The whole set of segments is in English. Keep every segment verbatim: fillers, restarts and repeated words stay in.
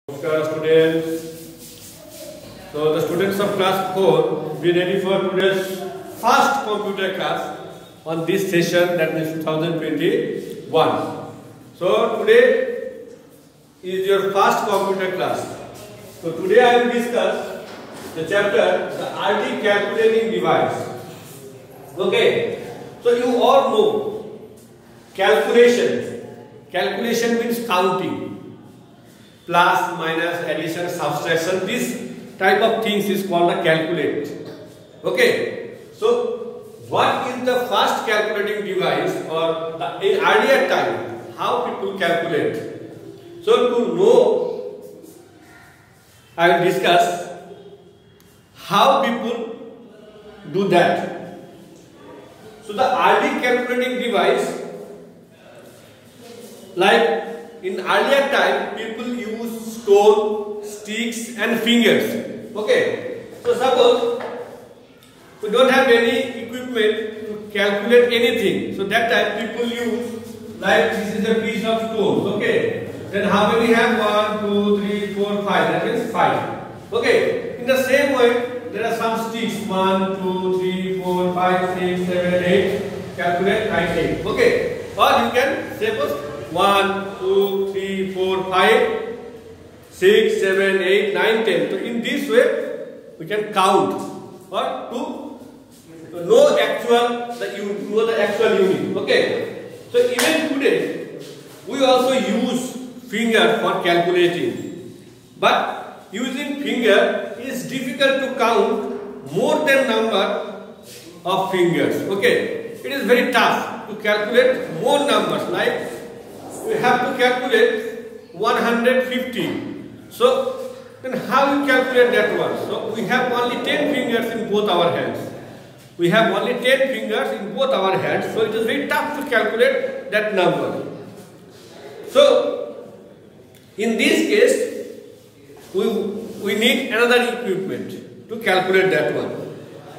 Namaskar students. So the students of class four be ready for today's first computer class on this session, that is two thousand twenty-one. So today is your first computer class. So today I will discuss the chapter the R D calculating device. Okay. So you all know calculation. Calculation means counting. Plus, minus, addition, subtraction, this type of things is called a calculate. Okay. So, what is the first calculating device, or the, in earlier time, how people calculate? So, to know, I will discuss how people do that. So, the R D calculating device, like in earlier time, people use stone, sticks and fingers. Okay. So suppose we don't have any equipment to calculate anything. So that time people use, like this is a piece of stone. Okay. Then how many have? One, two, three, four, five. That means five. Okay. In the same way, there are some sticks. One, two, three, four, five, six, seven, eight. Calculate nine, eight. Okay. Or you can suppose one, two, three, four, five, six, seven, eight, nine, ten. So in this way, we can count or to, to know actual the you know the actual unit. Okay. So even today, we also use finger for calculating, but using finger is difficult to count more than number of fingers. Okay. It is very tough to calculate more numbers, like we have to calculate one hundred fifty. So, then how you calculate that one? So, we have only ten fingers in both our hands. We have only ten fingers in both our hands. So, it is very tough to calculate that number. So, in this case, we, we need another equipment to calculate that one.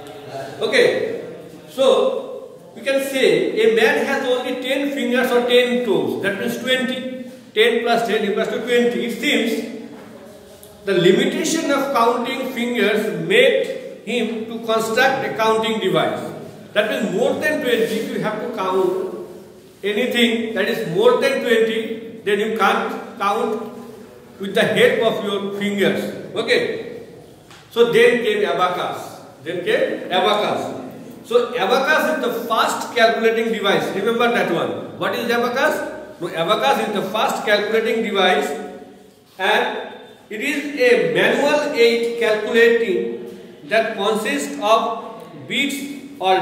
Okay. So, we can say a man has only ten fingers or ten toes. That means twenty. ten plus ten equals to twenty. It seems the limitation of counting fingers made him to construct a counting device. That means more than twenty, you have to count anything that is more than twenty, then you can't count with the help of your fingers. Okay. So then came abacus. Then came abacus. So abacus is the first calculating device. Remember that one. What is abacus? No, abacus is the first calculating device, and it is a manual aid calculating that consists of beads or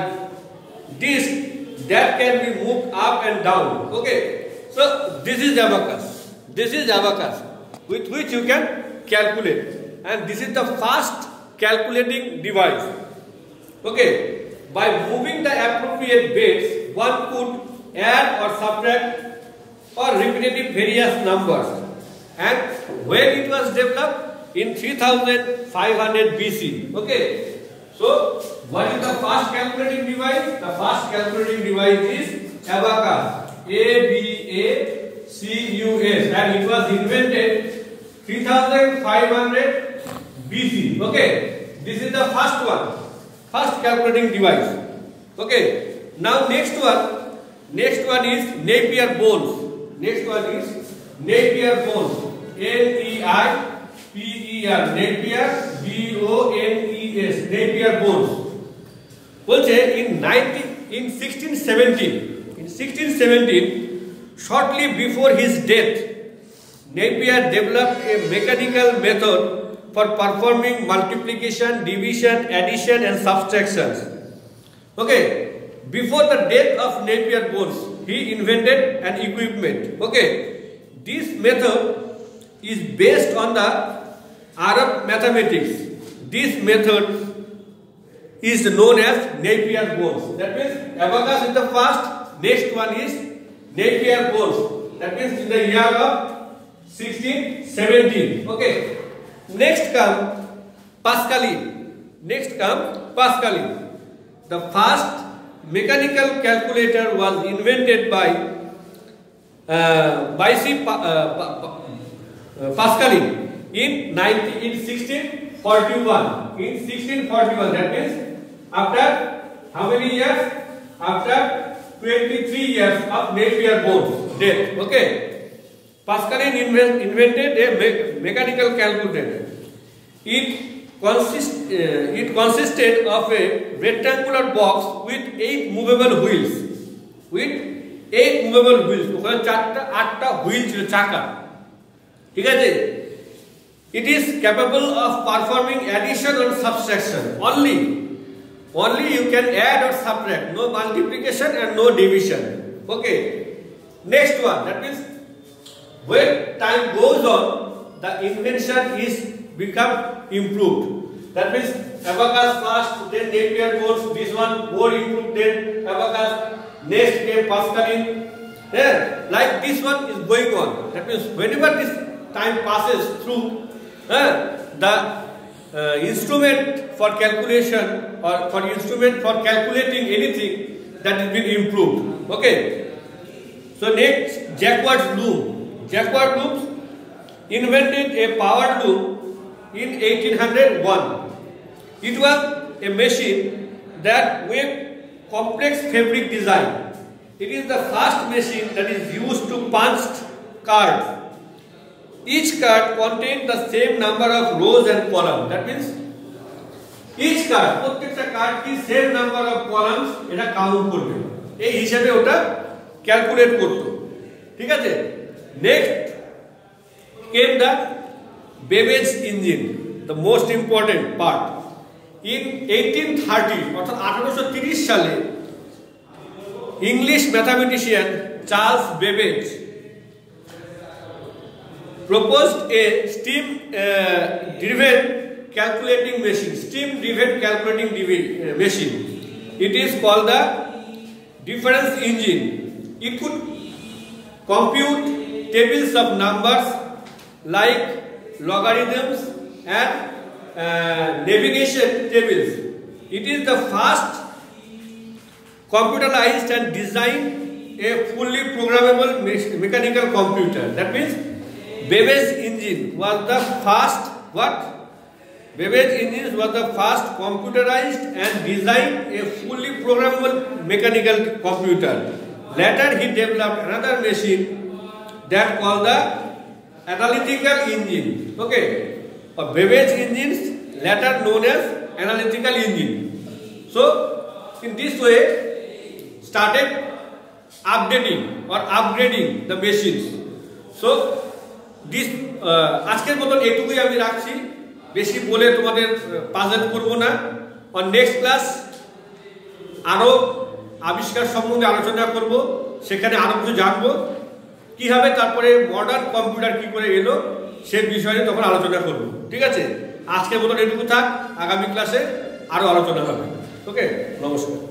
discs that can be moved up and down. Okay. So this is abacus. This is abacus with which you can calculate, and this is the first calculating device. Okay. By moving the appropriate bits, one could add or subtract or repetitive various numbers. And when it was developed? In three thousand five hundred B C. Okay. So, what is the first calculating device? The first calculating device is abacus. A B A C U S. And it was invented three thousand five hundred B C. Okay. This is the first one. First calculating device. Okay. Now next one. Next one is Napier bones. Next one is Napier bones. N E I P E R. Napier B O N E S. Napier bones. In nineteen in sixteen seventeen. In sixteen seventeen, shortly before his death, Napier developed a mechanical method for performing multiplication, division, addition and subtractions. Okay. Before the death of Napier bones, he invented an equipment. Okay. This method is based on the Arab mathematics. This method is known as Napier bones. That means abacus is the first. Next one is Napier bones. That means in the year of sixteen seventeen. Okay. Next come Pascaline. Next come Pascaline. The first mechanical calculator was invented by uh, Baisi pa, uh, pa, pa, uh, Pascaline. in ninety in sixteen forty-one. In sixteen forty-one, that means after how many years? After twenty-three years of Napier bones death. Okay. Pascal invented a me mechanical calculator. It consist uh, it consisted of a rectangular box with eight movable wheels. With eight movable wheels. ওখানে চারটা আটটা wheel ছিল চাকা। ঠিক আছে? It is capable of performing addition or subtraction. Only, only you can add or subtract. No multiplication and no division. Okay. Next one. That means when time goes on, the invention is become improved. That means abacus first, then Napier bones. This one more improved. Then abacus. Next came Pascaline. Yeah, like this one is going on. That means whenever this time passes through, uh, the uh, instrument for calculation or for instrument for calculating anything that has been improved. Okay. So next, Jacquard's loom. Jacquard looms invented a power loom in eighteen oh one. It was a machine that made complex fabric design. It is the first machine that is used to punch cards. Each card contained the same number of rows and columns. That means each card, প্রত্যেকটা card কি same number of columns এটা count করবে। এই হিসাবে ওটা calculate করত। ঠিক আছে? Next came the Babbage engine, the most important part. In eighteen thirty, অর্থাৎ আঠারোশো তিরিশ সালে English mathematician Charles Babbage proposed a steam uh, driven calculating machine. Steam driven calculating uh, machine. It is called the difference engine. It could compute tables of numbers like logarithms and uh, navigation tables. It is the first computerized and designed a fully programmable me mechanical computer. That means Babbage engine was the first what? Babbage engine was the first computerized and designed a fully programmable mechanical computer. Later he developed another machine that called the analytical engine. Okay, or Babbage engines later known as analytical engine. So in this way started updating or upgrading the machines. So this আজকের মতন এটুকুই আমি রাখছি, বেশি বলে তোমাদের puzzle করব না। অন নেক্সট ক্লাস আরো আবিষ্কার সম্বন্ধে আলোচনা করব, সেখানে আরো কিছু জানবো কিভাবে, তারপরে মডার্ন কম্পিউটার কি করে এলো সে বিষয়ে তখন আলোচনা করব। ঠিক আছে, আজকের মতন এটুকু থাক, আগামী ক্লাসে আরো আলোচনা হবে। ওকে, নমস্কার।